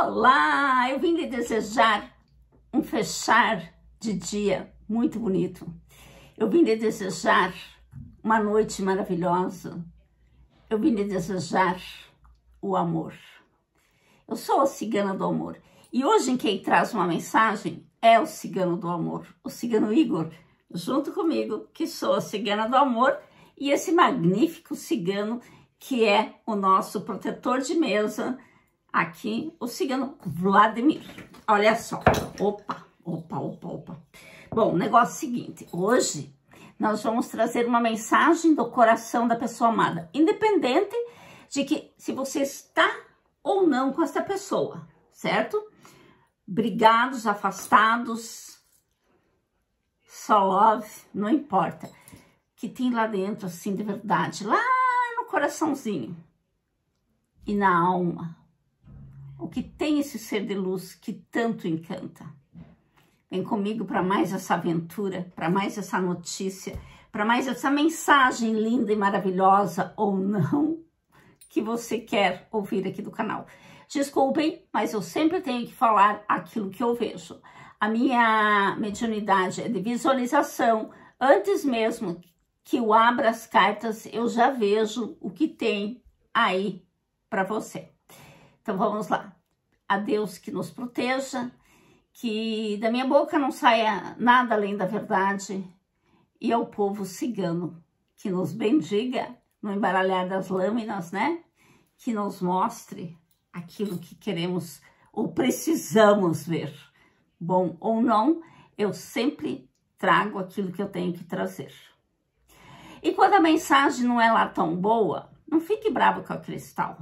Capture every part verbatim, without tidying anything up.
Olá, eu vim lhe desejar um fechar de dia muito bonito. Eu vim lhe desejar uma noite maravilhosa. Eu vim lhe desejar o amor. Eu sou a cigana do amor. E hoje quem traz uma mensagem é o cigano do amor, o cigano Igor, junto comigo, que sou a cigana do amor, e esse magnífico cigano que é o nosso protetor de mesa, aqui, o cigano Vladimir. Olha só, opa, opa, opa, opa. Bom, o negócio é o seguinte, hoje nós vamos trazer uma mensagem do coração da pessoa amada, independente de que se você está ou não com essa pessoa, certo? Brigados, afastados, só love, não importa. Que tem lá dentro, assim, de verdade, lá no coraçãozinho e na alma. O que tem esse ser de luz que tanto encanta. Vem comigo para mais essa aventura, para mais essa notícia, para mais essa mensagem linda e maravilhosa, ou não, que você quer ouvir aqui do canal. Desculpem, mas eu sempre tenho que falar aquilo que eu vejo. A minha mediunidade é de visualização. Antes mesmo que eu abra as cartas, eu já vejo o que tem aí para você. Então vamos lá. A Deus que nos proteja, que da minha boca não saia nada além da verdade, e ao povo cigano que nos bendiga no embaralhar das lâminas, né? Que nos mostre aquilo que queremos ou precisamos ver. Bom ou não, eu sempre trago aquilo que eu tenho que trazer. E quando a mensagem não é lá tão boa, não fique bravo com a cristal.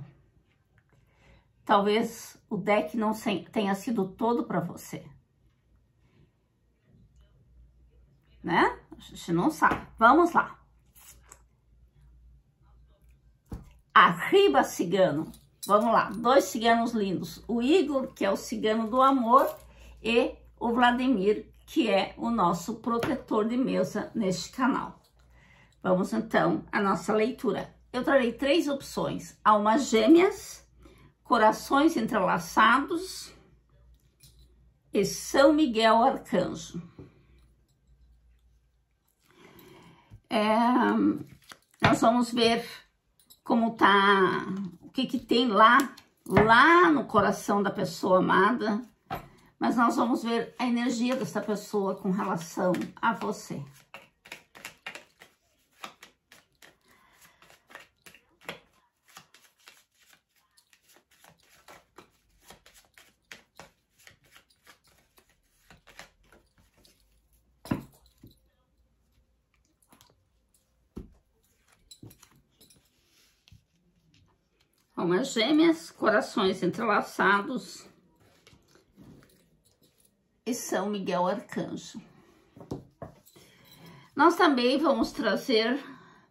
Talvez o deck não tenha sido todo para você. Né? A gente não sabe. Vamos lá. Arriba, cigano. Vamos lá. Dois ciganos lindos. O Igor, que é o cigano do amor, e o Vladimir, que é o nosso protetor de mesa neste canal. Vamos então à nossa leitura. Eu trarei três opções: almas gêmeas, corações entrelaçados e São Miguel Arcanjo. É, nós vamos ver como tá, o que que tem lá, lá no coração da pessoa amada, mas nós vamos ver a energia dessa pessoa com relação a você. Almas gêmeas, corações entrelaçados e São Miguel Arcanjo. Nós também vamos trazer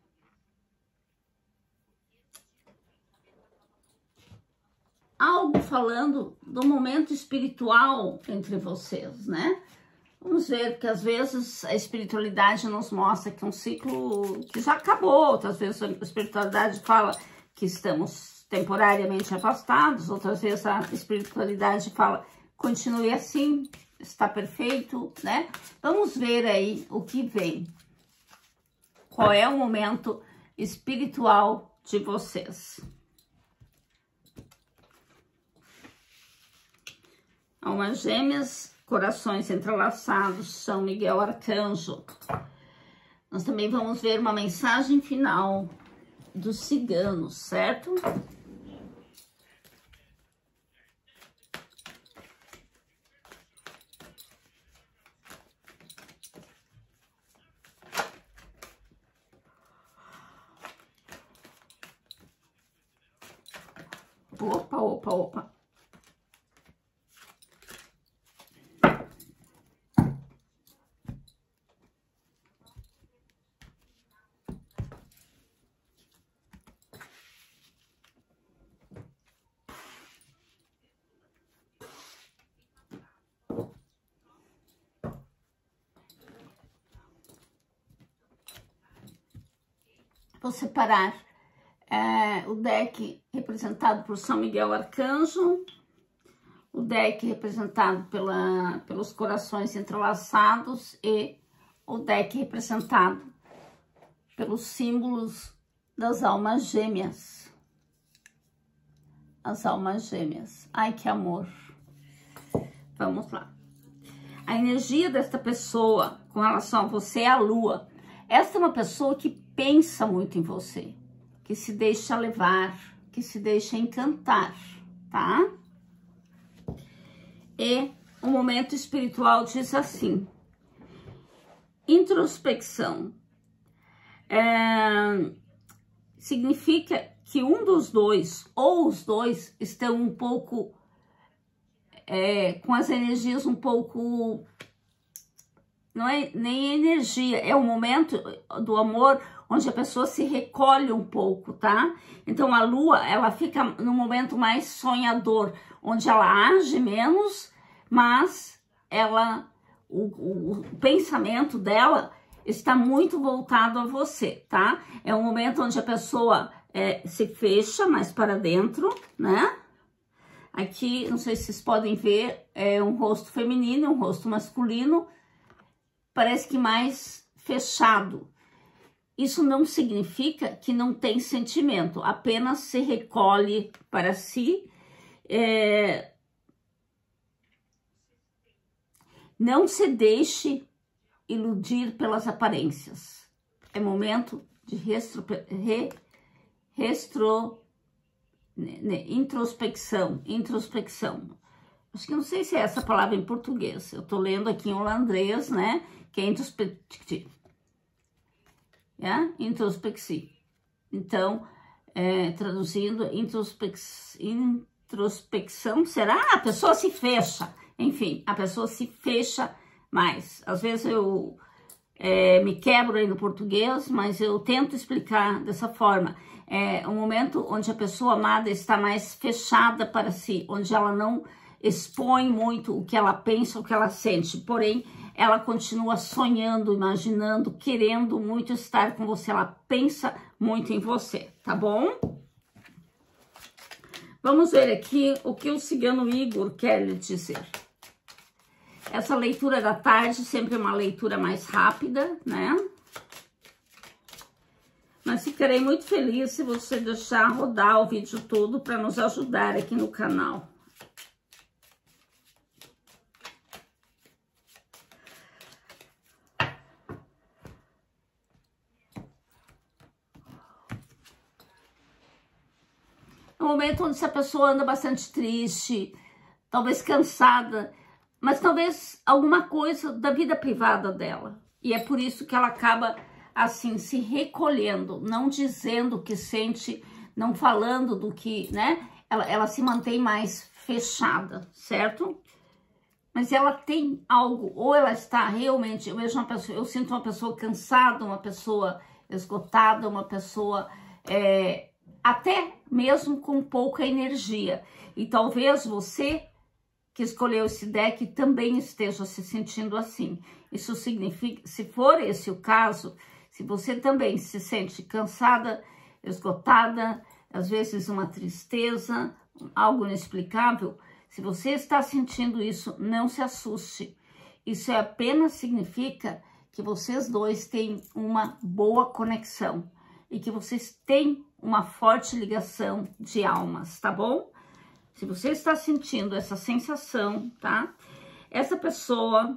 algo falando do momento espiritual entre vocês, né? Vamos ver que às vezes a espiritualidade nos mostra que um ciclo que já acabou, outras vezes a espiritualidade fala que estamos temporariamente afastados, outras vezes a espiritualidade fala, continue assim, está perfeito, né? Vamos ver aí o que vem. Qual é o momento espiritual de vocês? Almas gêmeas, corações entrelaçados, São Miguel Arcanjo. Nós também vamos ver uma mensagem final dos ciganos, certo? Opa, opa, opa. Vou separar é, o deck representado por São Miguel Arcanjo, o deck representado pela, pelos corações entrelaçados e o deck representado pelos símbolos das almas gêmeas. As almas gêmeas. Ai, que amor. Vamos lá. A energia desta pessoa com relação a você é a lua. Esta é uma pessoa que pensa muito em você, que se deixa levar, que se deixa encantar, tá? E o momento espiritual diz assim: introspecção. É, significa que um dos dois, ou os dois, estão um pouco, é, com as energias um pouco, não é nem energia, é o momento do amor onde a pessoa se recolhe um pouco, tá? Então a lua, ela fica no momento mais sonhador, onde ela age menos, mas ela, o, o, o pensamento dela está muito voltado a você, tá? É um momento onde a pessoa é, se fecha mais para dentro, né? Aqui, não sei se vocês podem ver, é um rosto feminino e um rosto masculino, parece que mais fechado. Isso não significa que não tem sentimento, apenas se recolhe para si. É... Não se deixe iludir pelas aparências. É momento de restro, re, restro, né, introspecção, introspecção. Acho que não sei se é essa palavra em português. Eu tô lendo aqui em holandês, né? Que é introspectivo. Yeah? Introspecção. Então, é, traduzindo, introspec, introspecção, será? A pessoa se fecha. Enfim, a pessoa se fecha mais. Às vezes eu é, me quebro aí no português, mas eu tento explicar dessa forma. É um momento onde a pessoa amada está mais fechada para si, onde ela não expõe muito o que ela pensa, o que ela sente, porém ela continua sonhando, imaginando, querendo muito estar com você, ela pensa muito em você, tá bom? Vamos ver aqui o que o cigano Igor quer lhe dizer. Essa leitura da tarde sempre é uma leitura mais rápida, né? Mas ficarei muito feliz se você deixar rodar o vídeo todo para nos ajudar aqui no canal. É um momento onde essa pessoa anda bastante triste, talvez cansada, mas talvez alguma coisa da vida privada dela. E é por isso que ela acaba, assim, se recolhendo, não dizendo o que sente, não falando do que, né? Ela, ela se mantém mais fechada, certo? Mas ela tem algo, ou ela está realmente, eu vejo uma pessoa, eu sinto uma pessoa cansada, uma pessoa esgotada, uma pessoa é, até mesmo com pouca energia. E talvez você que escolheu esse deck também esteja se sentindo assim. Isso significa, se for esse o caso, se você também se sente cansada, esgotada, às vezes uma tristeza, algo inexplicável, se você está sentindo isso, não se assuste. Isso apenas significa que vocês dois têm uma boa conexão e que vocês têm uma forte ligação de almas, tá bom? Se você está sentindo essa sensação, tá? Essa pessoa,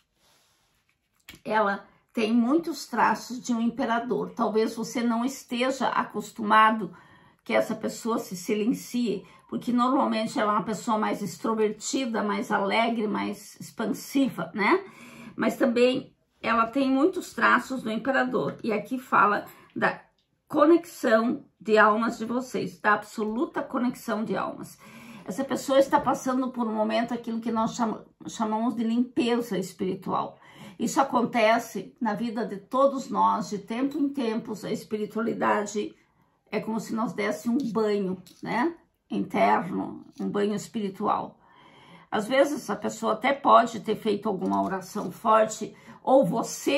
ela tem muitos traços de um imperador. Talvez você não esteja acostumado que essa pessoa se silencie, porque normalmente ela é uma pessoa mais extrovertida, mais alegre, mais expansiva, né? Mas também ela tem muitos traços do imperador. E aqui fala da conexão de almas de vocês, da absoluta conexão de almas. Essa pessoa está passando por um momento, aquilo que nós chamamos de limpeza espiritual. Isso acontece na vida de todos nós, de tempo em tempos. A espiritualidade é como se nós dessemos um banho, né? Interno, um banho espiritual. Às vezes a pessoa até pode ter feito alguma oração forte, ou você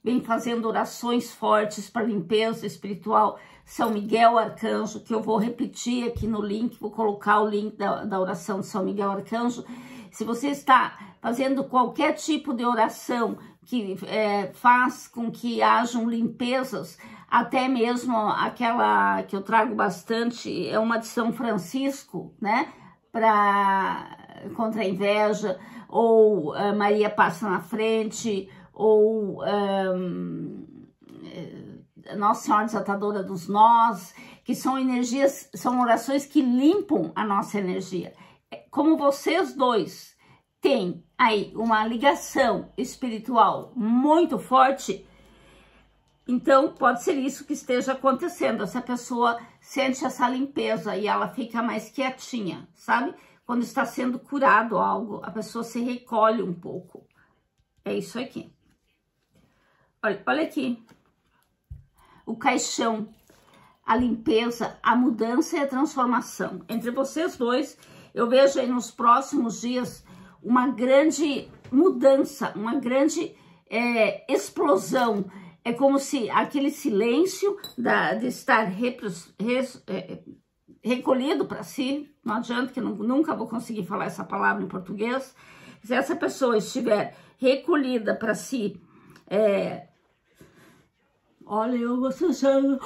vem fazendo orações fortes para limpeza espiritual. São Miguel Arcanjo, que eu vou repetir aqui no link, vou colocar o link da, da oração de São Miguel Arcanjo. Se você está fazendo qualquer tipo de oração que é, faz com que hajam limpezas, até mesmo aquela que eu trago bastante, é uma de São Francisco, né? Pra, contra a inveja, ou uh, Maria passa na frente, ou um, Nossa Senhora Desatadora dos Nós, que são energias, são orações que limpam a nossa energia. Como vocês dois têm aí uma ligação espiritual muito forte, então pode ser isso que esteja acontecendo. Essa pessoa sente essa limpeza e ela fica mais quietinha, sabe? Quando está sendo curado algo, a pessoa se recolhe um pouco. É isso aqui. Olha, olha aqui. O caixão, a limpeza, a mudança e a transformação. Entre vocês dois, eu vejo aí nos próximos dias uma grande mudança, uma grande é, explosão. É como se aquele silêncio da, de estar repres, res, é, recolhido para si, não adianta que eu nunca vou conseguir falar essa palavra em português. Se essa pessoa estiver recolhida para si, é, olha, eu vou fechando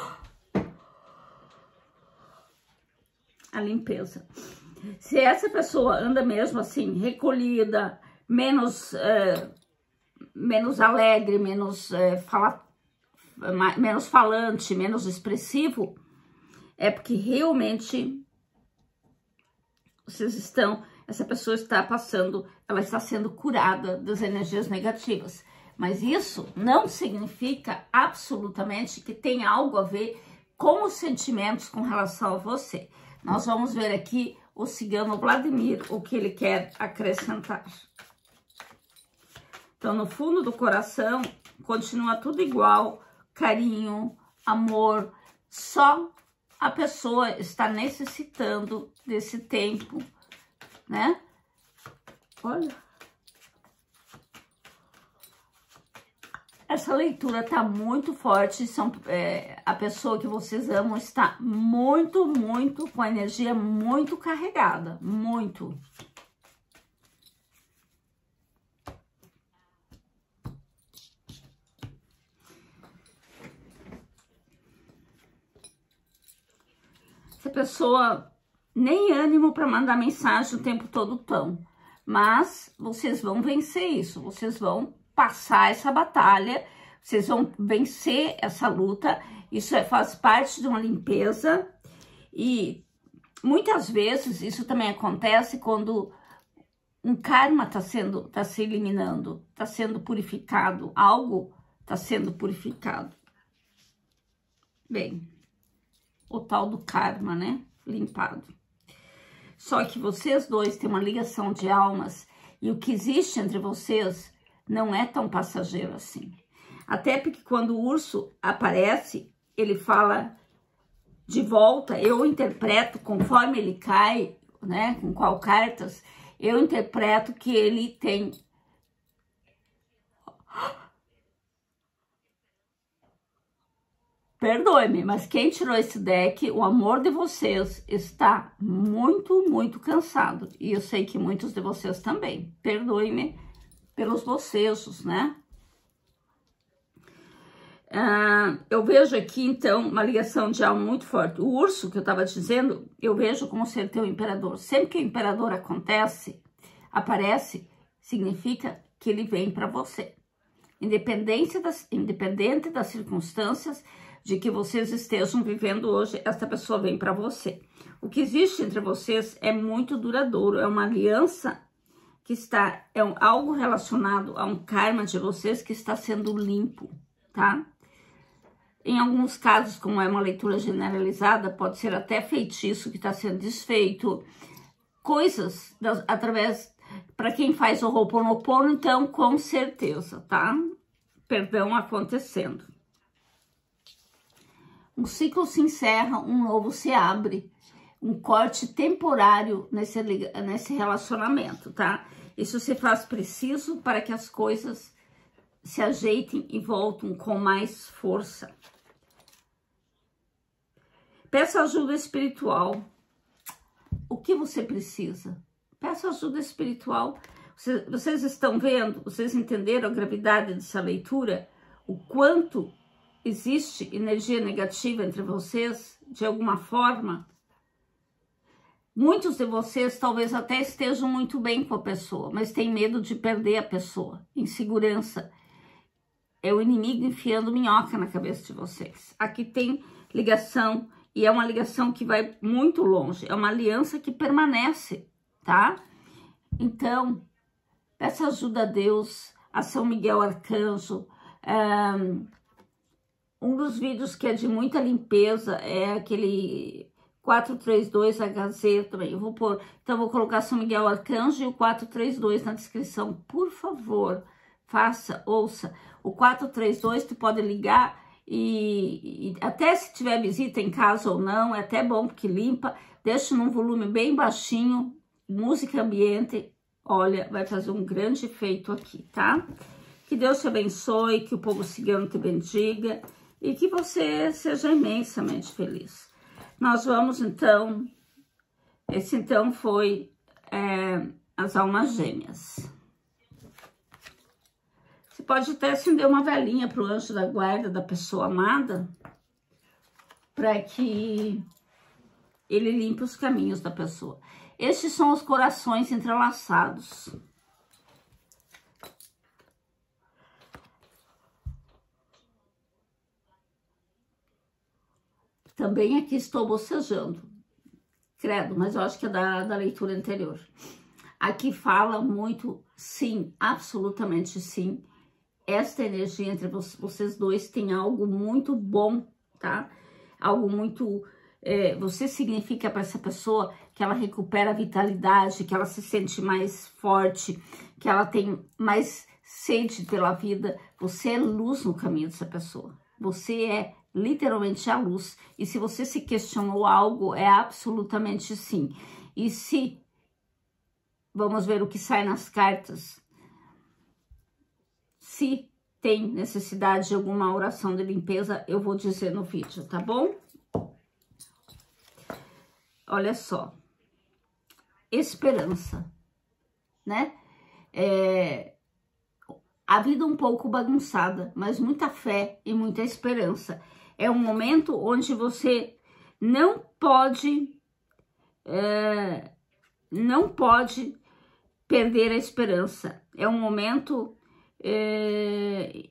a limpeza. Se essa pessoa anda mesmo assim, recolhida, menos, é, menos alegre, menos, é, fala, menos falante, menos expressivo, é porque realmente vocês estão, essa pessoa está passando, ela está sendo curada das energias negativas. Mas isso não significa absolutamente que tem algo a ver com os sentimentos com relação a você. Nós vamos ver aqui o cigano Vladimir, o que ele quer acrescentar. Então, no fundo do coração, continua tudo igual, carinho, amor, só a pessoa está necessitando desse tempo, né? Olha. Essa leitura tá muito forte, são, é, a pessoa que vocês amam está muito, muito, com a energia muito carregada, muito. Essa pessoa nem ânimo para mandar mensagem o tempo todo tão, mas vocês vão vencer isso, vocês vão passar essa batalha, vocês vão vencer essa luta. Isso é, faz parte de uma limpeza, e muitas vezes isso também acontece quando um karma está sendo, tá se eliminando, está sendo purificado, algo está sendo purificado. Bem, o tal do karma, né? Limpado. Só que vocês dois têm uma ligação de almas, e o que existe entre vocês não é tão passageiro assim. Até porque quando o urso aparece, ele fala de volta, eu interpreto conforme ele cai, né, com qual cartas, eu interpreto que ele tem... Perdoe-me, mas quem tirou esse deck, o amor de vocês está muito, muito cansado. E eu sei que muitos de vocês também. Perdoe-me pelos bocejos, né? Ah, eu vejo aqui, então, uma ligação de alma muito forte. O urso, que eu estava dizendo, eu vejo como ser teu imperador. Sempre que o imperador acontece, aparece, significa que ele vem para você. Independente das, independente das circunstâncias de que vocês estejam vivendo hoje, essa pessoa vem para você. O que existe entre vocês é muito duradouro, é uma aliança que está, é um, algo relacionado a um karma de vocês que está sendo limpo, tá? Em alguns casos, como é uma leitura generalizada, pode ser até feitiço que está sendo desfeito, coisas das, através, para quem faz o Ho'oponopono, então, com certeza, tá? Perdão acontecendo. Um ciclo se encerra, um novo se abre, um corte temporário nesse, nesse relacionamento, tá? Isso se faz preciso para que as coisas se ajeitem e voltem com mais força. Peça ajuda espiritual. O que você precisa? Peça ajuda espiritual. Vocês, vocês estão vendo, vocês entenderam a gravidade dessa leitura? O quanto existe energia negativa entre vocês, de alguma forma? Muitos de vocês talvez até estejam muito bem com a pessoa, mas têm medo de perder a pessoa. Insegurança. É o inimigo enfiando minhoca na cabeça de vocês. Aqui tem ligação, e é uma ligação que vai muito longe. É uma aliança que permanece, tá? Então, peça ajuda a Deus, a São Miguel Arcanjo. Um dos vídeos que é de muita limpeza é aquele quatro três dois H Z também. Eu vou pôr, então vou colocar São Miguel Arcanjo e o quatro três dois na descrição. Por favor, faça, ouça. O quatro três dois tu pode ligar e, e até se tiver visita em casa ou não, é até bom porque limpa. Deixa num volume bem baixinho, música ambiente. Olha, vai fazer um grande efeito aqui, tá? Que Deus te abençoe, que o povo cigano te bendiga e que você seja imensamente feliz. Nós vamos, então, esse então foi é, as almas gêmeas. Você pode até acender uma velinha para o anjo da guarda da pessoa amada, para que ele limpe os caminhos da pessoa. Estes são os corações entrelaçados. Também aqui estou bocejando, credo, mas eu acho que é da, da leitura anterior. Aqui fala muito, sim, absolutamente sim. Esta energia entre vocês dois tem algo muito bom, tá? Algo muito... É, você significa para essa pessoa que ela recupera a vitalidade, que ela se sente mais forte, que ela tem mais sede pela vida. Você é luz no caminho dessa pessoa. Você é literalmente a luz. E se você se questionou algo, é absolutamente sim. E se... Vamos ver o que sai nas cartas. Se tem necessidade de alguma oração de limpeza, eu vou dizer no vídeo, tá bom? Olha só. Esperança, né? É... A vida um pouco bagunçada, mas muita fé e muita esperança. É um momento onde você não pode, é, não pode perder a esperança. É um momento é,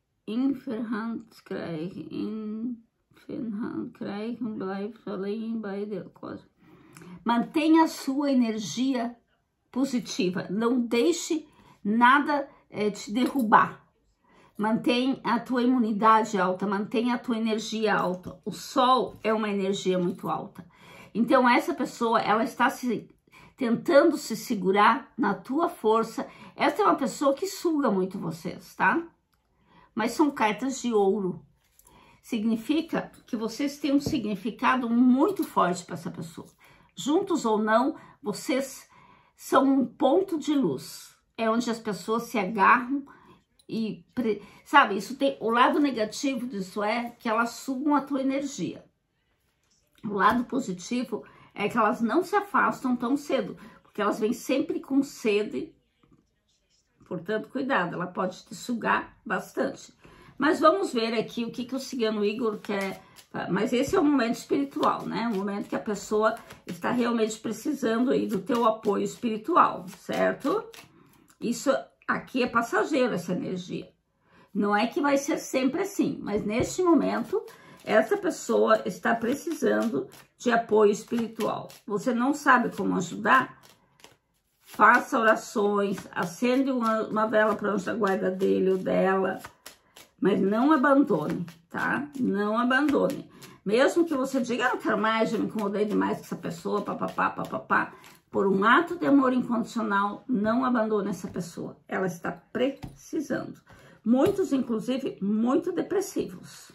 mantenha a sua energia positiva. Não deixe nada é, te derrubar. Mantém a tua imunidade alta, mantém a tua energia alta. O sol é uma energia muito alta. Então, essa pessoa, ela está se, tentando se segurar na tua força. Essa é uma pessoa que suga muito vocês, tá? Mas são cartas de ouro. Significa que vocês têm um significado muito forte para essa pessoa. Juntos ou não, vocês são um ponto de luz. É onde as pessoas se agarram. E, sabe, isso tem, o lado negativo disso é que elas sugam a tua energia. O lado positivo é que elas não se afastam tão cedo, porque elas vêm sempre com sede. Portanto, cuidado, ela pode te sugar bastante. Mas vamos ver aqui o que, que o cigano Igor quer. Mas esse é um momento espiritual, né? Um momento que a pessoa está realmente precisando aí do teu apoio espiritual, certo? Isso aqui é passageiro, essa energia. Não é que vai ser sempre assim, mas neste momento, essa pessoa está precisando de apoio espiritual. Você não sabe como ajudar? Faça orações, acende uma, uma vela para o anjo da guarda dele ou dela, mas não abandone, tá? Não abandone. Mesmo que você diga, ah, não quero mais, já me incomodei demais com essa pessoa, papapá, papapá. Por um ato de amor incondicional, não abandone essa pessoa. Ela está precisando. Muitos, inclusive, muito depressivos.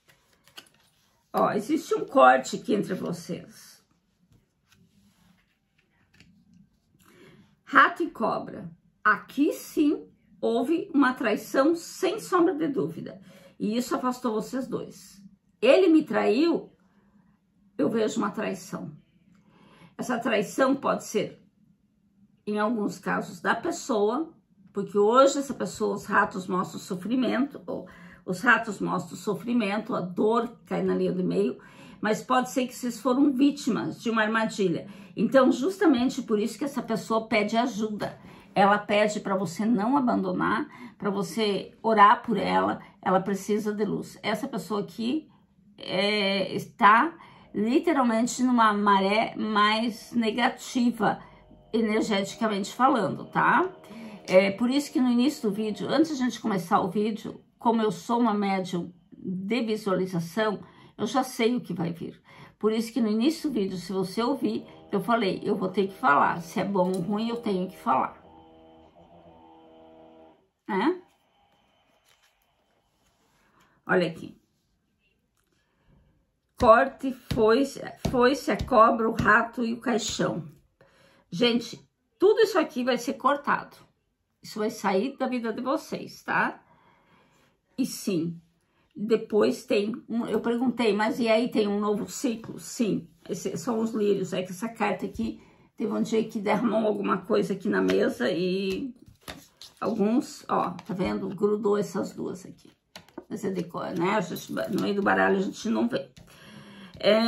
Ó, existe um corte aqui entre vocês. Rato e cobra. Aqui sim houve uma traição sem sombra de dúvida. E isso afastou vocês dois. Ele me traiu, eu vejo uma traição. Essa traição pode ser, em alguns casos, da pessoa, porque hoje essa pessoa, os ratos mostram sofrimento, ou os ratos mostram sofrimento, a dor cai na linha do meio, mas pode ser que vocês foram vítimas de uma armadilha. Então, justamente por isso que essa pessoa pede ajuda. Ela pede para você não abandonar, para você orar por ela, ela precisa de luz. Essa pessoa aqui é, está literalmente numa maré mais negativa, energeticamente falando, tá? É por isso que no início do vídeo, antes de a gente começar o vídeo, como eu sou uma médium de visualização, eu já sei o que vai vir. Por isso que no início do vídeo, se você ouvir, eu falei, eu vou ter que falar. Se é bom ou ruim, eu tenho que falar. É? Olha aqui. Corte, foice, foice, a cobra, o rato e o caixão. Gente, tudo isso aqui vai ser cortado. Isso vai sair da vida de vocês, tá? E sim, depois tem... Um, eu perguntei, mas e aí tem um novo ciclo? Sim, esses são os lírios. É que essa carta aqui, teve um dia que derramou alguma coisa aqui na mesa e... Alguns, ó, tá vendo? Grudou essas duas aqui. Mas é decor, né? A gente, no meio do baralho a gente não vê. É...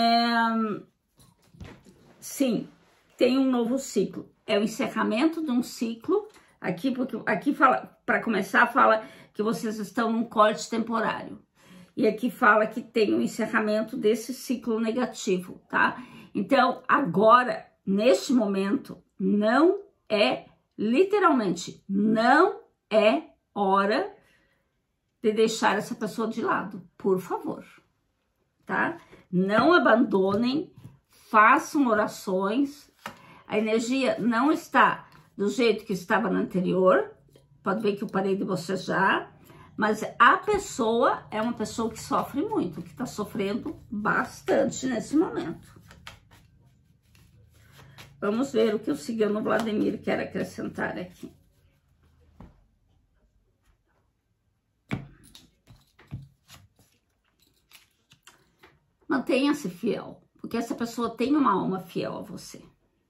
Sim, tem um novo ciclo. É o encerramento de um ciclo. Aqui, porque aqui fala, para começar, fala que vocês estão num corte temporário. E aqui fala que tem um encerramento desse ciclo negativo, tá? Então, agora, neste momento, não é, literalmente, não é hora de deixar essa pessoa de lado, por favor, tá? Não abandonem, façam orações. A energia não está do jeito que estava no anterior, pode ver que eu parei de bocejar, mas a pessoa é uma pessoa que sofre muito, que está sofrendo bastante nesse momento. Vamos ver o que o cigano Vladimir quer acrescentar aqui. Mantenha-se fiel, porque essa pessoa tem uma alma fiel a você.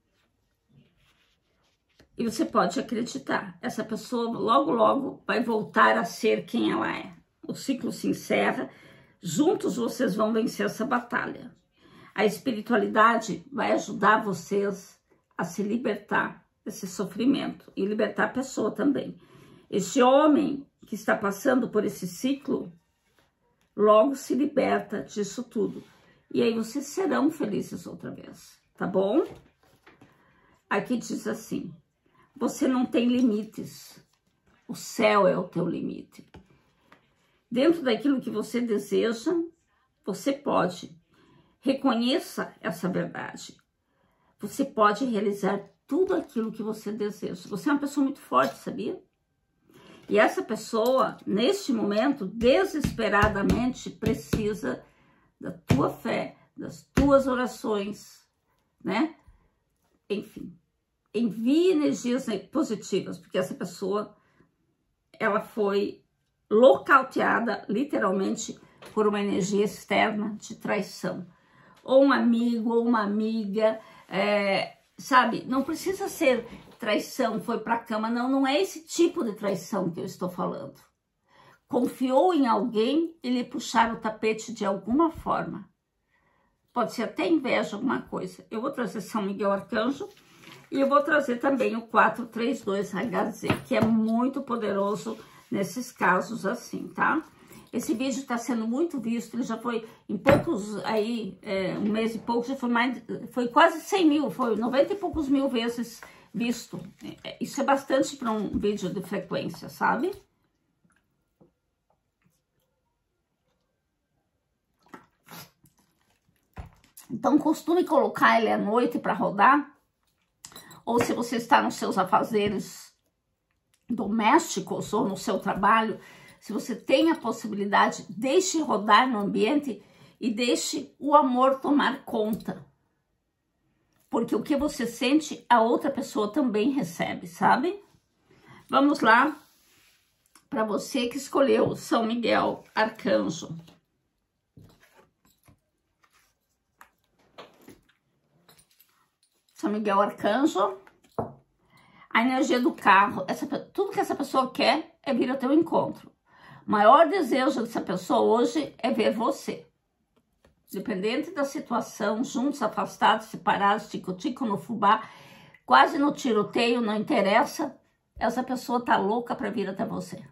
E você pode acreditar, essa pessoa logo, logo vai voltar a ser quem ela é. O ciclo se encerra, juntos vocês vão vencer essa batalha. A espiritualidade vai ajudar vocês a se libertar desse sofrimento e libertar a pessoa também. Esse homem que está passando por esse ciclo, logo se liberta disso tudo. E aí vocês serão felizes outra vez, tá bom? Aqui diz assim, você não tem limites, o céu é o teu limite. Dentro daquilo que você deseja, você pode. Reconheça essa verdade. Você pode realizar tudo aquilo que você deseja. Você é uma pessoa muito forte, sabia? E essa pessoa, neste momento, desesperadamente precisa da tua fé, das tuas orações, né? Enfim, envie energias positivas, porque essa pessoa, ela foi nocauteada, literalmente, por uma energia externa de traição. Ou um amigo, ou uma amiga, é, sabe? Não precisa ser traição, foi pra cama, não, não é esse tipo de traição que eu estou falando. Confiou em alguém e lhe puxaram o tapete de alguma forma. Pode ser até inveja, alguma coisa. Eu vou trazer São Miguel Arcanjo e eu vou trazer também o quatro três dois H Z, que é muito poderoso nesses casos assim, tá? Esse vídeo está sendo muito visto, ele já foi em poucos, aí, é, um mês e pouco, já foi mais, foi quase cem mil, foi noventa e poucos mil vezes visto. Isso é bastante para um vídeo de frequência, sabe? Então, costume colocar ele à noite para rodar, ou se você está nos seus afazeres domésticos ou no seu trabalho, se você tem a possibilidade, deixe rodar no ambiente e deixe o amor tomar conta. Porque o que você sente, a outra pessoa também recebe, sabe? Vamos lá. para você que escolheu São Miguel Arcanjo. São Miguel Arcanjo, a energia do carro, essa, tudo que essa pessoa quer é vir ao teu encontro. O maior desejo dessa pessoa hoje é ver você. Independente da situação, juntos, afastados, separados, tico-tico no fubá, quase no tiroteio, não interessa, essa pessoa tá louca para vir até você.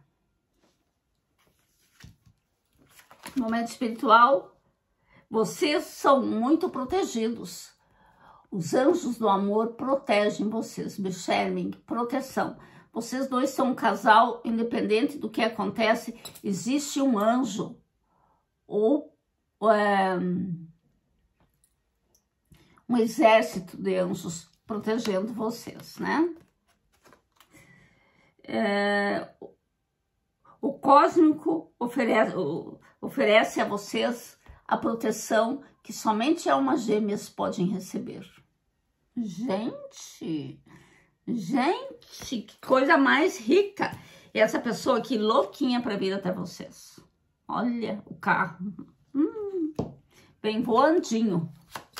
Momento espiritual, vocês são muito protegidos. Os anjos do amor protegem vocês, Bechelming, proteção. Vocês dois são um casal, independente do que acontece, existe um anjo ou é, um exército de anjos protegendo vocês, né? É, o cósmico oferece, oferece a vocês a proteção que somente almas gêmeas podem receber. Gente, gente, que coisa mais rica. E essa pessoa aqui louquinha para vir até vocês. Olha o carro. Hum, bem voandinho.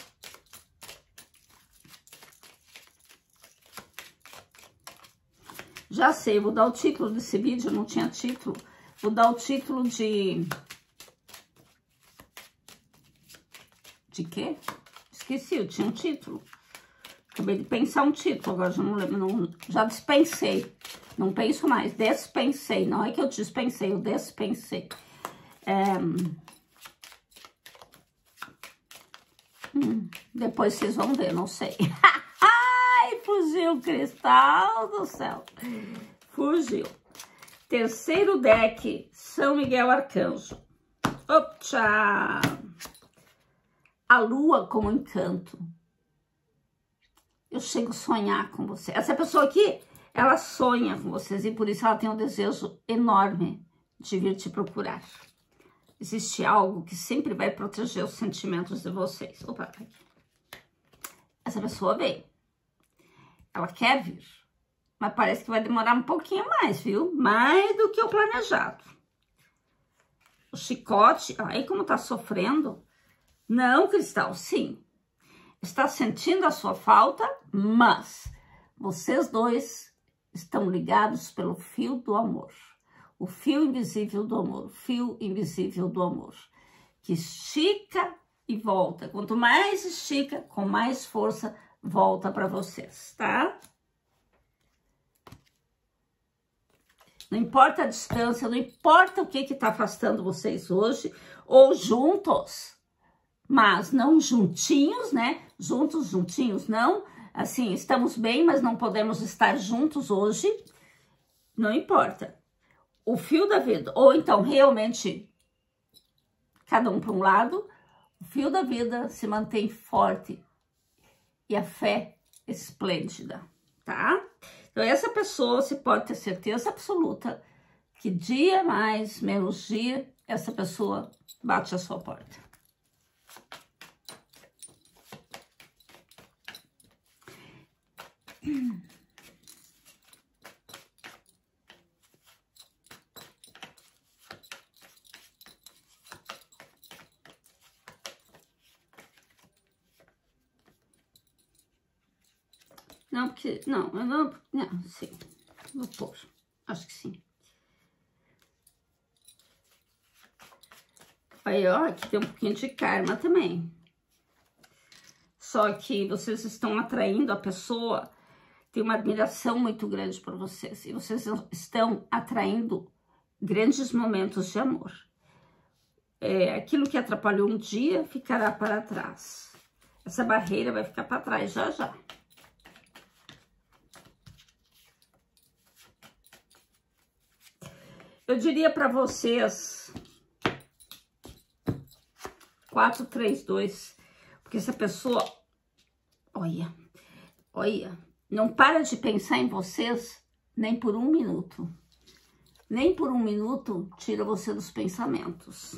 Já sei, vou dar o título desse vídeo, não tinha título. Vou dar o título de... De quê? Esqueci, eu tinha um título. Acabei de pensar um título, agora já não lembro, não, já dispensei. Não penso mais, dispensei. Não é que eu dispensei, eu dispensei. É... Hum, depois vocês vão ver, não sei. Ai, fugiu o cristal do céu. Fugiu. Terceiro deck, São Miguel Arcanjo. Opa! A lua como encanto. Eu chego a sonhar com você. Essa pessoa aqui, ela sonha com vocês e por isso ela tem um desejo enorme de vir te procurar. Existe algo que sempre vai proteger os sentimentos de vocês. Opa, aqui. Essa pessoa veio. Ela quer vir, mas parece que vai demorar um pouquinho mais, viu? Mais do que o planejado. O chicote, aí como tá sofrendo. Não, Cristal, sim. Está sentindo a sua falta, mas vocês dois estão ligados pelo fio do amor. O fio invisível do amor, o fio invisível do amor. Que estica e volta. Quanto mais estica, com mais força, volta para vocês, tá? Não importa a distância, não importa o que que tá afastando vocês hoje, ou juntos. Mas não juntinhos, né? Juntos, juntinhos, não. Assim, estamos bem, mas não podemos estar juntos hoje. Não importa. O fio da vida, ou então realmente cada um para um lado, o fio da vida se mantém forte e a fé esplêndida, tá? Então essa pessoa, você pode ter certeza absoluta que dia mais, menos dia, essa pessoa bate a sua porta. Não, porque... Não, eu não... Não, sim. Vou pôr. Acho que sim. Aí, ó, aqui tem um pouquinho de karma também. Só que vocês estão atraindo a pessoa, tem uma admiração muito grande por vocês. E vocês estão atraindo grandes momentos de amor. É, aquilo que atrapalhou um dia ficará para trás. Essa barreira vai ficar para trás já já. Eu diria para vocês quatro, três, dois, porque essa pessoa, olha, olha, não para de pensar em vocês nem por um minuto. Nem por um minuto tira você dos pensamentos.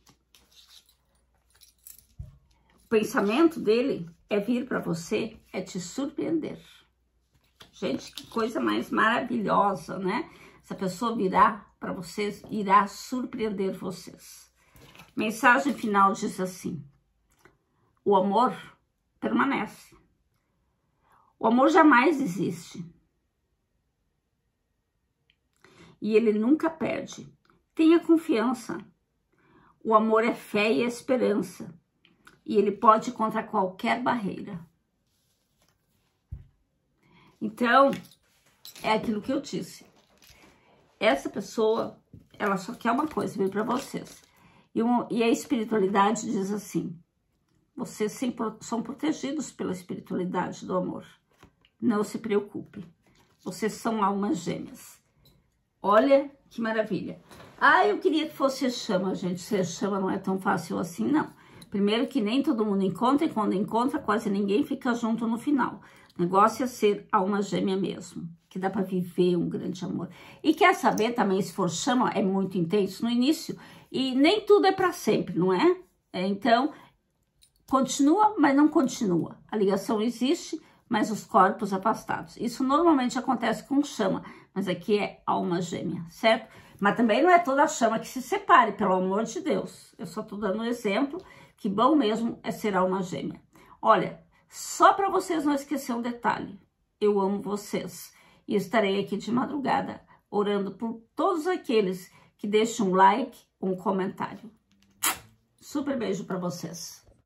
O pensamento dele é vir para você, é te surpreender. Gente, que coisa mais maravilhosa, né? Essa pessoa virá para vocês, irá surpreender vocês. Mensagem final diz assim: o amor permanece. O amor jamais existe. E ele nunca perde. Tenha confiança. O amor é fé e esperança. E ele pode ir contra qualquer barreira. Então, é aquilo que eu disse. Essa pessoa, ela só quer uma coisa, vir para vocês. E, um, e a espiritualidade diz assim: vocês são protegidos pela espiritualidade do amor. Não se preocupe. Vocês são almas gêmeas. Olha que maravilha. Ah, eu queria que fosse chama, gente. Ser chama não é tão fácil assim, não. Primeiro que nem todo mundo encontra, e quando encontra, quase ninguém fica junto no final. O negócio é ser alma gêmea mesmo, que dá para viver um grande amor. E quer saber também, se for chama, é muito intenso no início, e nem tudo é para sempre, não é? é? Então, continua, mas não continua. A ligação existe, mas os corpos afastados. Isso normalmente acontece com chama, mas aqui é alma gêmea, certo? Mas também não é toda chama que se separe, pelo amor de Deus. Eu só tô dando um exemplo, que bom mesmo é ser alma gêmea. Olha, só para vocês não esquecer um detalhe. Eu amo vocês e estarei aqui de madrugada orando por todos aqueles que deixam um like, um comentário. Super beijo para vocês.